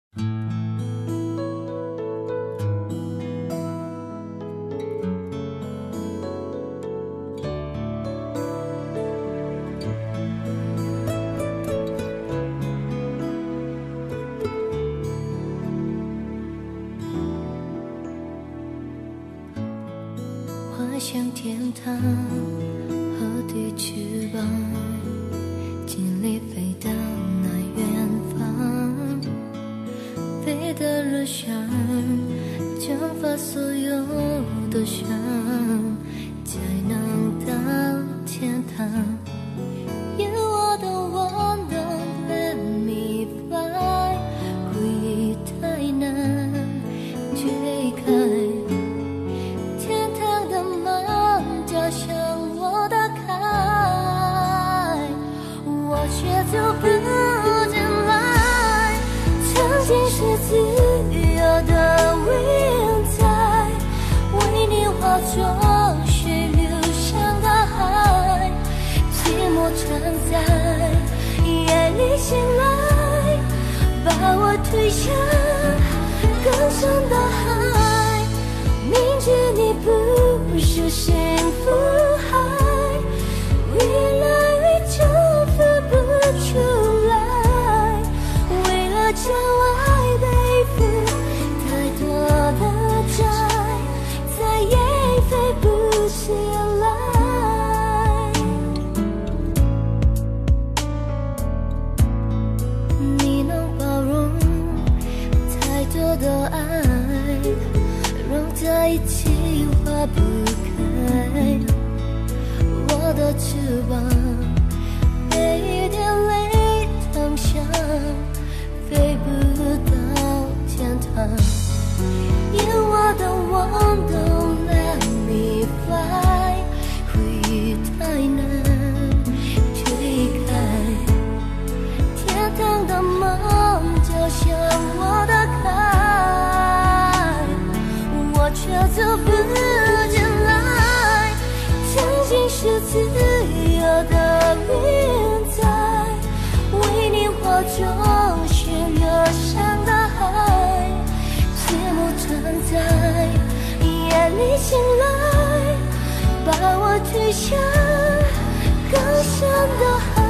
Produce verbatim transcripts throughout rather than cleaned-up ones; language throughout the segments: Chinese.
滑向天堂和地翅膀，尽力飞到那远方，飞得热香，蒸发所有的伤，才能到天堂。You are the one, don't let me fly， 回忆太难推开。向我打开，我却走不进来。曾经是自由的云彩，为你化作水流向大海。寂寞常在夜里醒来，把我推向更深的海。明知你不是幸福海，未来已征服不出来。为了将爱背负太多的债，再也飞不起来。你能包容太多的爱，融在一起化不开。我的翅膀被一点泪烫伤，飞不到天堂。You are the one, don't let me fly， 回忆太难推开。天堂的梦就向我打开，我却走不进来。曾经是自由的云彩，为你化作血流向大海。寂寞常在夜里醒来，把我推向更深的海。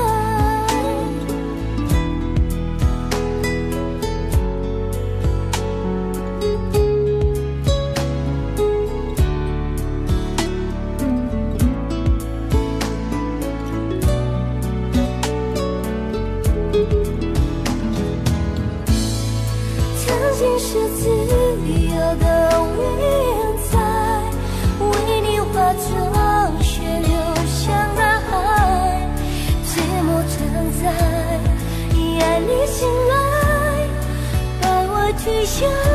曾经是自由的云彩，为你化作血流向大海。寂寞常在夜里醒来，把我推向